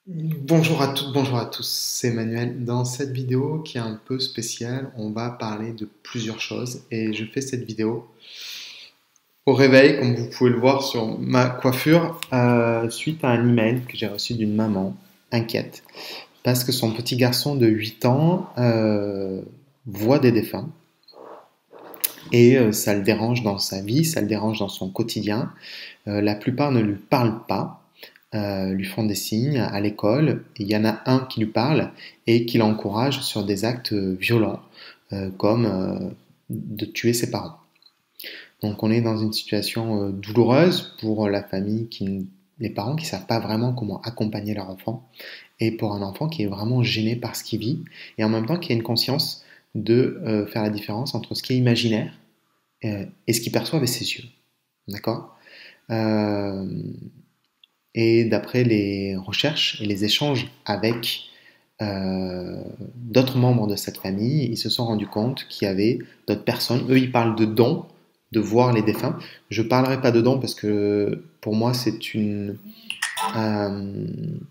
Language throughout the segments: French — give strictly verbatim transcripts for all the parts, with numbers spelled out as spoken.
Bonjour à toutes, bonjour à tous, c'est Emmanuel. Dans cette vidéo qui est un peu spéciale, on va parler de plusieurs choses et je fais cette vidéo au réveil, comme vous pouvez le voir sur ma coiffure, euh, suite à un email que j'ai reçu d'une maman inquiète parce que son petit garçon de huit ans euh, voit des défunts et euh, ça le dérange dans sa vie, ça le dérange dans son quotidien. Euh, la plupart ne lui parlent pas. Euh, lui font des signes à l'école, et il y en a un qui lui parle et qui l'encourage sur des actes violents, euh, comme euh, de tuer ses parents. Donc on est dans une situation euh, douloureuse pour la famille, qui, les parents qui ne savent pas vraiment comment accompagner leur enfant, et pour un enfant qui est vraiment gêné par ce qu'il vit, et en même temps qui a une conscience de euh, faire la différence entre ce qui est imaginaire euh, et ce qu'il perçoit avec ses yeux. D'accord euh, Et d'après les recherches et les échanges avec euh, d'autres membres de cette famille, ils se sont rendus compte qu'il y avait d'autres personnes. Eux, ils parlent de dons, de voir les défunts. Je ne parlerai pas de dons parce que pour moi, c'est une, euh,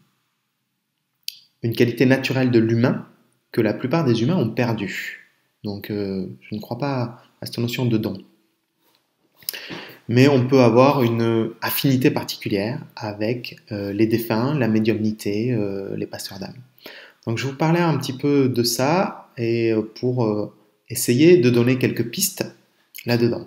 une qualité naturelle de l'humain que la plupart des humains ont perdue. Donc, euh, je ne crois pas à cette notion de don. Mais on peut avoir une affinité particulière avec euh, les défunts, la médiumnité, euh, les passeurs d'âme. Donc je vous parlais un petit peu de ça et pour euh, essayer de donner quelques pistes là-dedans.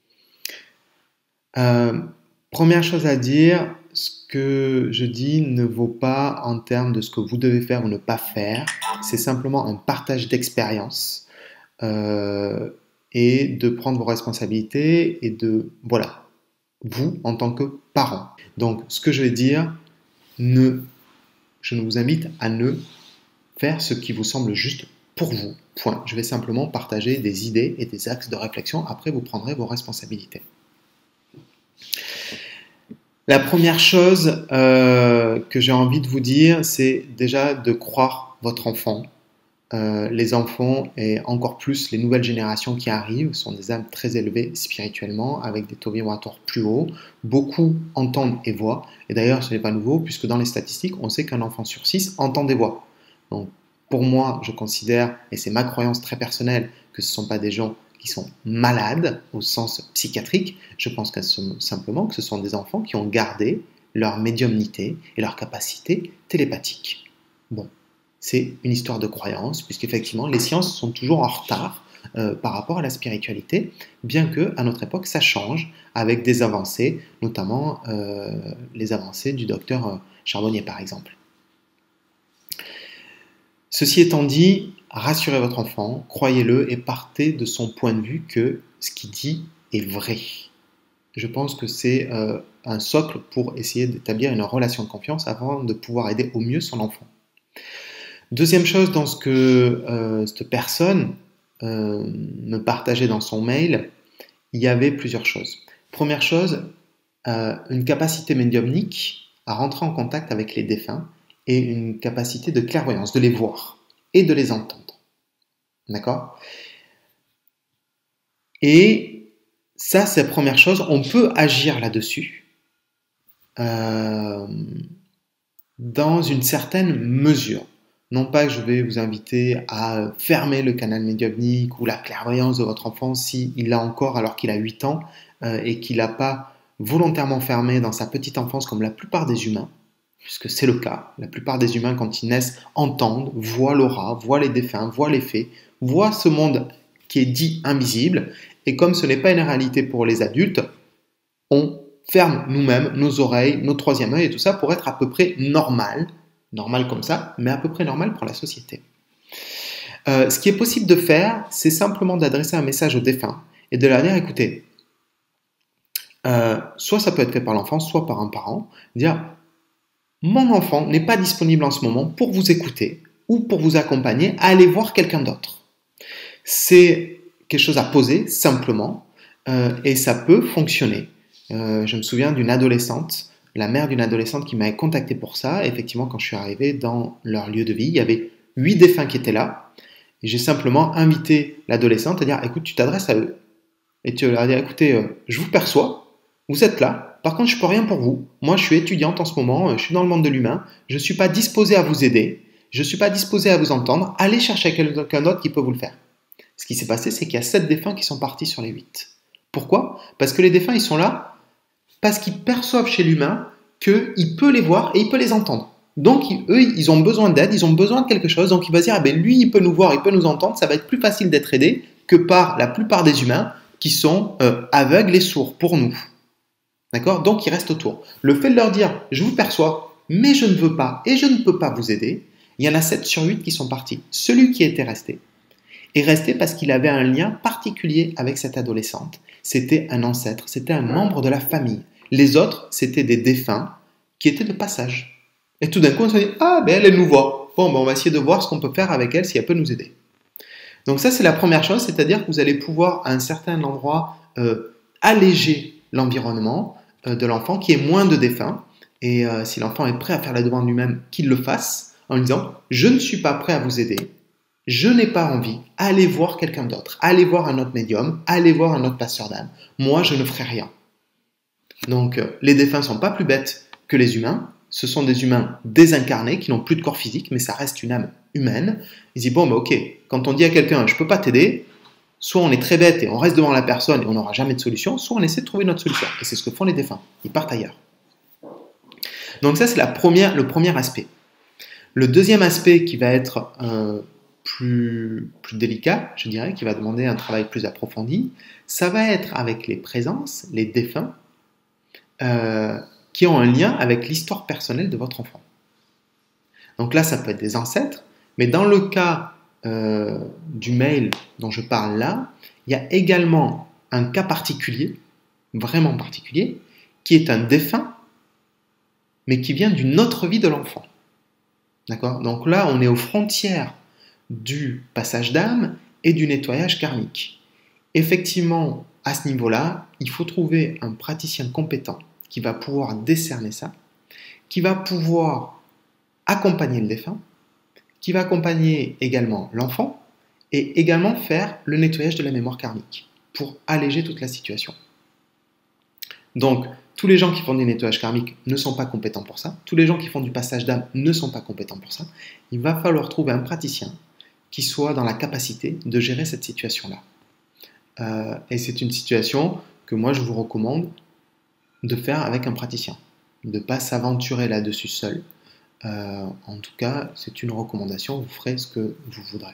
Euh, première chose à dire, ce que je dis ne vaut pas en termes de ce que vous devez faire ou ne pas faire, c'est simplement un partage d'expérience. Euh, et de prendre vos responsabilités et de, voilà, vous en tant que parent. Donc, ce que je vais dire, ne, je vous invite à ne faire ce qui vous semble juste pour vous. Point. Je vais simplement partager des idées et des axes de réflexion. Après, vous prendrez vos responsabilités. La première chose euh, que j'ai envie de vous dire, c'est déjà de croire votre enfant. Euh, les enfants et encore plus les nouvelles générations qui arrivent sont des âmes très élevées spirituellement avec des taux vibratoires plus hauts. Beaucoup entendent et voient. Et d'ailleurs, ce n'est pas nouveau puisque dans les statistiques, on sait qu'un enfant sur six entend des voix. Donc, pour moi, je considère, et c'est ma croyance très personnelle, que ce ne sont pas des gens qui sont malades au sens psychiatrique. Je pense que simplement que ce sont des enfants qui ont gardé leur médiumnité et leur capacité télépathique. Bon. C'est une histoire de croyance, puisqu'effectivement, les sciences sont toujours en retard euh, par rapport à la spiritualité, bien que à notre époque, ça change avec des avancées, notamment euh, les avancées du docteur Charbonnier, par exemple. Ceci étant dit, rassurez votre enfant, croyez-le et partez de son point de vue que ce qu'il dit est vrai. Je pense que c'est euh, un socle pour essayer d'établir une relation de confiance avant de pouvoir aider au mieux son enfant. Deuxième chose dans ce que euh, cette personne euh, me partageait dans son mail, il y avait plusieurs choses. Première chose, euh, une capacité médiumnique à rentrer en contact avec les défunts et une capacité de clairvoyance, de les voir et de les entendre. D'accord ? Et ça, c'est la première chose. On peut agir là-dessus euh, dans une certaine mesure. Non pas que je vais vous inviter à fermer le canal médiumnique ou la clairvoyance de votre enfant s'il l'a encore alors qu'il a huit ans euh, et qu'il n'a pas volontairement fermé dans sa petite enfance comme la plupart des humains, puisque c'est le cas. La plupart des humains, quand ils naissent, entendent, voient l'aura, voient les défunts, voient les fées, voient ce monde qui est dit invisible. Et comme ce n'est pas une réalité pour les adultes, on ferme nous-mêmes nos oreilles, nos troisième œil et tout ça pour être à peu près normal. Normal comme ça, mais à peu près normal pour la société. Euh, ce qui est possible de faire, c'est simplement d'adresser un message aux défunts et de leur dire, écoutez, euh, soit ça peut être fait par l'enfant, soit par un parent, dire, mon enfant n'est pas disponible en ce moment pour vous écouter ou pour vous accompagner, allez voir quelqu'un d'autre. C'est quelque chose à poser simplement euh, et ça peut fonctionner. Euh, je me souviens d'une adolescente, la mère d'une adolescente qui m'avait contacté pour ça. Effectivement, quand je suis arrivé dans leur lieu de vie, il y avait huit défunts qui étaient là. Et j'ai simplement invité l'adolescente à dire, écoute, tu t'adresses à eux. Et tu leur dis, écoutez, euh, je vous perçois, vous êtes là, Par contre, je peux rien pour vous. Moi, je suis étudiante en ce moment, je suis dans le monde de l'humain, je ne suis pas disposée à vous aider, je ne suis pas disposée à vous entendre, allez chercher quelqu'un d'autre qui peut vous le faire. Ce qui s'est passé, c'est qu'il y a sept défunts qui sont partis sur les huit. Pourquoi? Parce que les défunts, ils sont là parce qu'ils perçoivent chez l'humain qu'il peut les voir et il peut les entendre. Donc, eux, ils ont besoin d'aide, ils ont besoin de quelque chose, donc il va se dire, ah ben, lui, il peut nous voir, il peut nous entendre, ça va être plus facile d'être aidé que par la plupart des humains qui sont euh, aveugles et sourds pour nous. D'accord? Donc, ils restent autour. Le fait de leur dire, je vous perçois, mais je ne veux pas et je ne peux pas vous aider, il y en a sept sur huit qui sont partis. Celui qui était resté est resté parce qu'il avait un lien particulier avec cette adolescente. C'était un ancêtre, c'était un membre de la famille. Les autres, c'était des défunts qui étaient de passage. Et tout d'un coup, on se dit, ah, ben elle, elle nous voit. Bon, ben on va essayer de voir ce qu'on peut faire avec elle, si elle peut nous aider. Donc ça, c'est la première chose, c'est-à-dire que vous allez pouvoir, à un certain endroit, euh, alléger l'environnement euh, de l'enfant, qui est moins de défunts. Et euh, si l'enfant est prêt à faire la demande lui-même, qu'il le fasse, en lui disant, je ne suis pas prêt à vous aider, je n'ai pas envie, allez voir quelqu'un d'autre, allez voir un autre médium, allez voir un autre passeur d'âme. Moi, je ne ferai rien. Donc, euh, les défunts ne sont pas plus bêtes que les humains. Ce sont des humains désincarnés qui n'ont plus de corps physique, mais ça reste une âme humaine. Ils disent, bon, bah, ok, quand on dit à quelqu'un, je ne peux pas t'aider, soit on est très bête et on reste devant la personne et on n'aura jamais de solution, soit on essaie de trouver notre solution. Et c'est ce que font les défunts. Ils partent ailleurs. Donc ça, c'est la première, le premier aspect. Le deuxième aspect qui va être euh, plus, plus délicat, je dirais, qui va demander un travail plus approfondi, ça va être avec les présences, les défunts, euh, qui ont un lien avec l'histoire personnelle de votre enfant. Donc là, ça peut être des ancêtres, mais dans le cas euh, du mail dont je parle là, il y a également un cas particulier, vraiment particulier, qui est un défunt, mais qui vient d'une autre vie de l'enfant. D'accord? Donc là, on est aux frontières du passage d'âme et du nettoyage karmique. Effectivement, à ce niveau-là, il faut trouver un praticien compétent qui va pouvoir décerner ça, qui va pouvoir accompagner le défunt, qui va accompagner également l'enfant et également faire le nettoyage de la mémoire karmique pour alléger toute la situation. Donc, tous les gens qui font des nettoyages karmiques ne sont pas compétents pour ça. Tous les gens qui font du passage d'âme ne sont pas compétents pour ça. Il va falloir trouver un praticien qui soit dans la capacité de gérer cette situation-là. Euh, et c'est une situation que moi je vous recommande de faire avec un praticien, de ne pas s'aventurer là-dessus seul. Euh, en tout cas, c'est une recommandation, vous ferez ce que vous voudrez.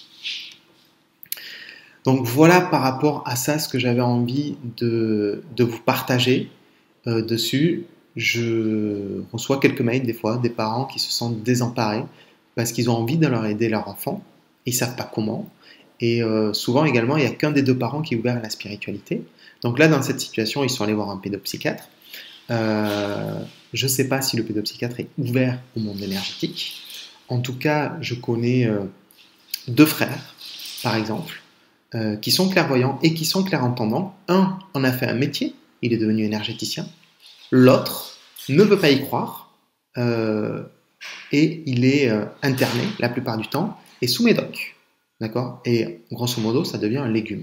Donc voilà par rapport à ça ce que j'avais envie de, de vous partager euh, dessus. Je reçois quelques mails des fois des parents qui se sentent désemparés parce qu'ils ont envie de leur aider leur enfant, ils ne savent pas comment. Et euh, souvent également, il n'y a qu'un des deux parents qui est ouvert à la spiritualité. Donc là, dans cette situation, ils sont allés voir un pédopsychiatre. Euh, je ne sais pas si le pédopsychiatre est ouvert au monde énergétique. En tout cas, je connais euh, deux frères, par exemple, euh, qui sont clairvoyants et qui sont clairentendants. Un en a fait un métier, il est devenu énergéticien. L'autre ne veut pas y croire euh, et il est euh, interné la plupart du temps et sous médoc. D'accord? Et grosso modo, ça devient un légume.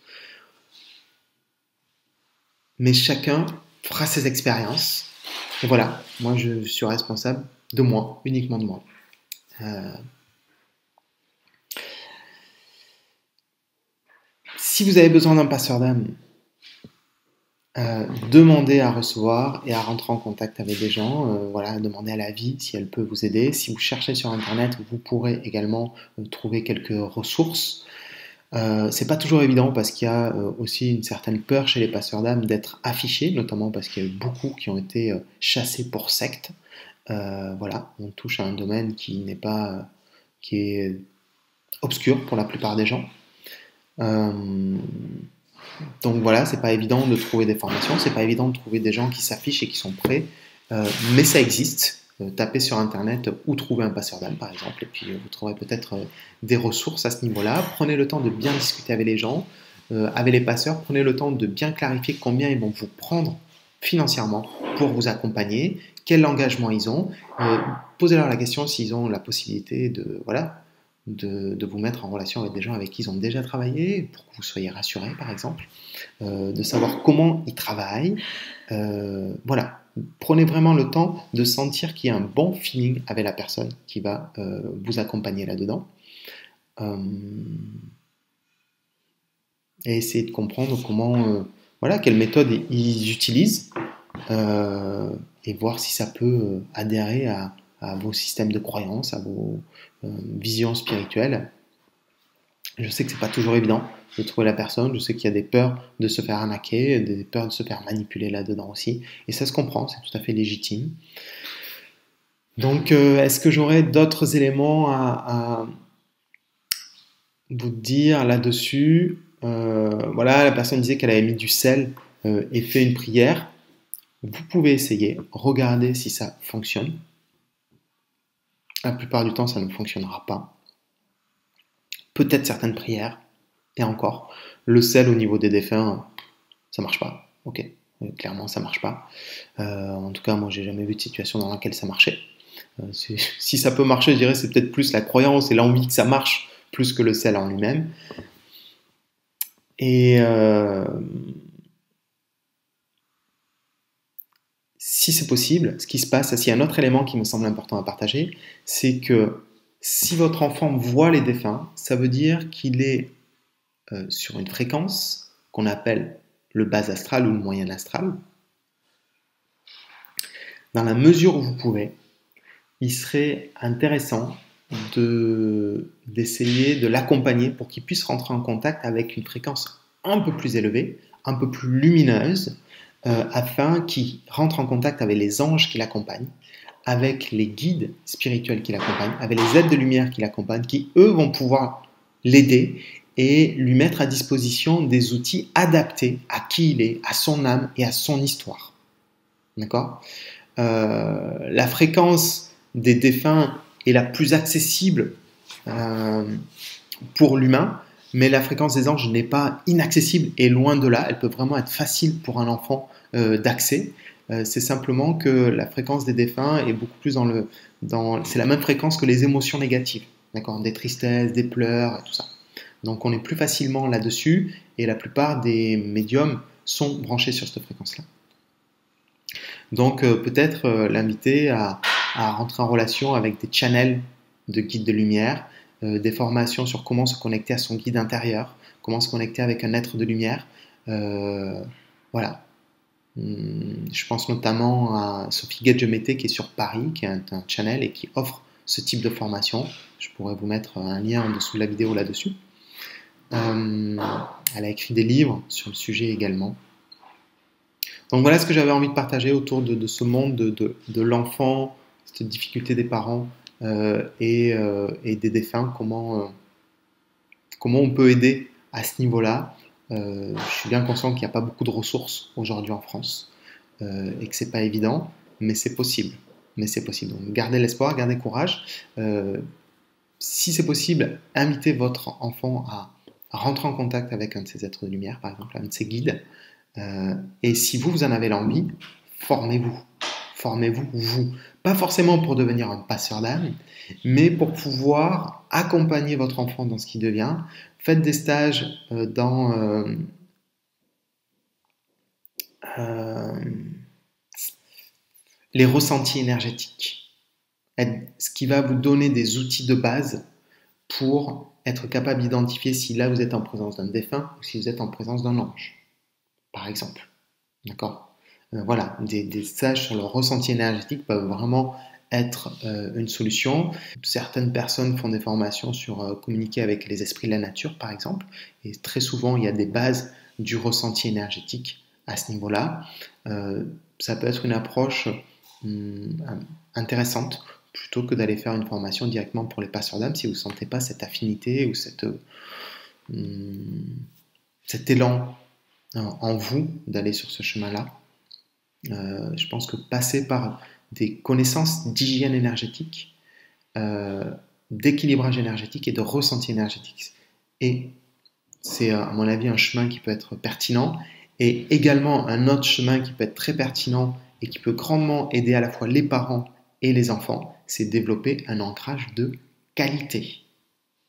Mais chacun fera ses expériences. Et voilà, moi je suis responsable de moi, uniquement de moi. Euh... Si vous avez besoin d'un passeur d'âme, euh, demandez à recevoir et à rentrer en contact avec des gens. Euh, voilà, demandez à la vie si elle peut vous aider. Si vous cherchez sur Internet, vous pourrez également euh, trouver quelques ressources. Euh, c'est pas toujours évident parce qu'il y a euh, aussi une certaine peur chez les passeurs d'âme d'être affichés, notamment parce qu'il y a eu beaucoup qui ont été euh, chassés pour secte. Euh, voilà, on touche à un domaine qui n'est pas, euh, qui est obscur pour la plupart des gens. Euh, donc voilà, c'est pas évident de trouver des formations, c'est pas évident de trouver des gens qui s'affichent et qui sont prêts, euh, mais ça existe. Euh, tapez sur Internet où trouver un passeur d'âme par exemple, et puis euh, vous trouverez peut-être euh, des ressources à ce niveau-là. Prenez le temps de bien discuter avec les gens, euh, avec les passeurs, prenez le temps de bien clarifier combien ils vont vous prendre financièrement pour vous accompagner, quel engagement ils ont, euh, posez-leur la question s'ils ont la possibilité de, voilà, de, de vous mettre en relation avec des gens avec qui ils ont déjà travaillé, pour que vous soyez rassurés, par exemple, euh, de savoir comment ils travaillent. Euh, voilà, prenez vraiment le temps de sentir qu'il y a un bon feeling avec la personne qui va euh, vous accompagner là-dedans. Euh, et essayez de comprendre comment, euh, voilà, quelle méthode ils utilisent, euh, et voir si ça peut adhérer à, à vos systèmes de croyances, à vos euh, visions spirituelles. Je sais que c'est pas toujours évident de trouver la personne, je sais qu'il y a des peurs de se faire arnaquer, des peurs de se faire manipuler là-dedans aussi, et ça se comprend, c'est tout à fait légitime. Donc, euh, est-ce que j'aurais d'autres éléments à, à vous dire là-dessus? Euh, voilà, la personne disait qu'elle avait mis du sel euh, et fait une prière. Vous pouvez essayer, regardez si ça fonctionne. La plupart du temps, ça ne fonctionnera pas. Peut-être certaines prières, et encore, le sel au niveau des défunts, ça marche pas. Ok, clairement, ça marche pas. Euh, en tout cas, moi, j'ai jamais vu de situation dans laquelle ça marchait. Euh, si ça peut marcher, je dirais, c'est peut-être plus la croyance et l'envie que ça marche, plus que le sel en lui-même. Et euh, si c'est possible, ce qui se passe, s'il y a un autre élément qui me semble important à partager, c'est que si votre enfant voit les défunts, ça veut dire qu'il est euh, sur une fréquence qu'on appelle le bas astral ou le moyen astral. Dans la mesure où vous pouvez, il serait intéressant de, d'essayer de l'accompagner pour qu'il puisse rentrer en contact avec une fréquence un peu plus élevée, un peu plus lumineuse, euh, afin qu'il rentre en contact avec les anges qui l'accompagnent, avec les guides spirituels qui l'accompagnent, avec les aides de lumière qui l'accompagnent, qui eux vont pouvoir l'aider et lui mettre à disposition des outils adaptés à qui il est, à son âme et à son histoire. D'accord ? Euh, la fréquence des défunts est la plus accessible euh, pour l'humain, mais la fréquence des anges n'est pas inaccessible et loin de là, elle peut vraiment être facile pour un enfant euh, d'accès. Euh, c'est simplement que la fréquence des défunts est beaucoup plus dans le... Dans, c'est la même fréquence que les émotions négatives, d'accord, des tristesses, des pleurs et tout ça. Donc on est plus facilement là-dessus et la plupart des médiums sont branchés sur cette fréquence-là. Donc euh, peut-être euh, l'inviter à, à rentrer en relation avec des channels de guides de lumière, euh, des formations sur comment se connecter à son guide intérieur, comment se connecter avec un être de lumière. Euh, voilà. Hum, je pense notamment à Sophie Gedjemete qui est sur Paris, qui est un, un channel et qui offre ce type de formation. Je pourrais vous mettre un lien en dessous de la vidéo là-dessus. Euh, elle a écrit des livres sur le sujet également. Donc voilà ce que j'avais envie de partager autour de, de ce monde de, de, de l'enfant, cette difficulté des parents euh, et, euh, et des défunts, comment, euh, comment on peut aider à ce niveau-là. Euh, je suis bien conscient qu'il n'y a pas beaucoup de ressources aujourd'hui en France euh, et que c'est pas évident, mais c'est possible. Mais c'est possible. Donc gardez l'espoir, gardez courage. Euh, si c'est possible, invitez votre enfant à, à rentrer en contact avec un de ces êtres de lumière, par exemple, un de ces guides. Euh, et si vous, vous en avez l'envie, formez-vous. Formez-vous, vous. Pas forcément pour devenir un passeur d'âme, mais pour pouvoir accompagner votre enfant dans ce qu'il devient. Faites des stages euh, dans euh, euh, les ressentis énergétiques. Ce qui va vous donner des outils de base pour être capable d'identifier si là vous êtes en présence d'un défunt ou si vous êtes en présence d'un ange, par exemple. D'accord ? euh, Voilà, des, des stages sur le ressenti énergétique peuvent vraiment être euh, une solution. Certaines personnes font des formations sur euh, communiquer avec les esprits de la nature, par exemple, et très souvent il y a des bases du ressenti énergétique à ce niveau-là. Euh, ça peut être une approche hum, intéressante plutôt que d'aller faire une formation directement pour les passeurs d'âme si vous ne sentez pas cette affinité ou cette, hum, cet élan en vous d'aller sur ce chemin-là. Euh, je pense que passer par des connaissances d'hygiène énergétique, euh, d'équilibrage énergétique et de ressenti énergétique. Et c'est à mon avis un chemin qui peut être pertinent et également un autre chemin qui peut être très pertinent et qui peut grandement aider à la fois les parents et les enfants, c'est développer un ancrage de qualité.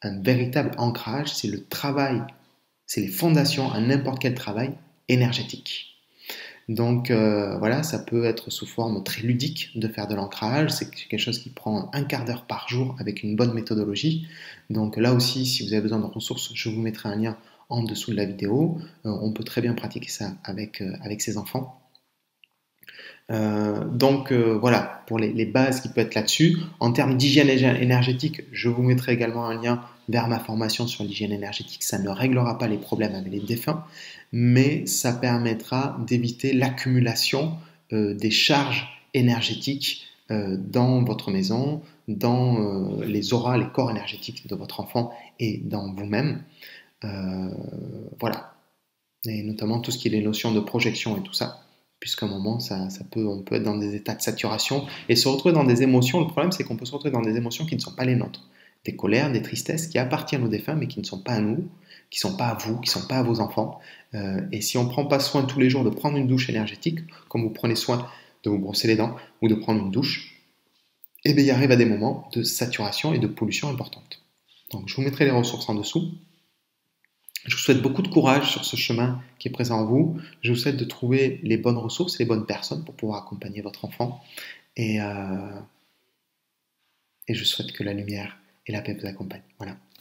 un véritable ancrage, c'est le travail, c'est les fondations à n'importe quel travail énergétique. Donc euh, voilà, ça peut être sous forme très ludique de faire de l'ancrage, c'est quelque chose qui prend un quart d'heure par jour avec une bonne méthodologie. Donc là aussi, si vous avez besoin de ressources, je vous mettrai un lien en dessous de la vidéo. Euh, on peut très bien pratiquer ça avec, euh, avec ses enfants. Euh, donc euh, voilà, pour les, les bases qui peuvent être là-dessus. En termes d'hygiène énergétique, je vous mettrai également un lien vers ma formation sur l'hygiène énergétique. Ça ne réglera pas les problèmes avec les défunts, mais ça permettra d'éviter l'accumulation euh, des charges énergétiques euh, dans votre maison, dans euh, les auras, les corps énergétiques de votre enfant et dans vous-même. Euh, voilà. Et notamment tout ce qui est les notions de projection et tout ça, puisqu'à un moment, ça, ça peut, on peut être dans des états de saturation et se retrouver dans des émotions. Le problème, c'est qu'on peut se retrouver dans des émotions qui ne sont pas les nôtres. Des colères, des tristesses qui appartiennent aux défunts, mais qui ne sont pas à nous, qui ne sont pas à vous, qui ne sont pas à vos enfants. Euh, et si on ne prend pas soin tous les jours de prendre une douche énergétique, comme vous prenez soin de vous brosser les dents ou de prendre une douche, eh bien, il arrive à des moments de saturation et de pollution importante. Donc, je vous mettrai les ressources en dessous. Je vous souhaite beaucoup de courage sur ce chemin qui est présent en vous. Je vous souhaite de trouver les bonnes ressources, les bonnes personnes pour pouvoir accompagner votre enfant. Et, euh, et je souhaite que la lumière et la paix vous accompagnent. Voilà.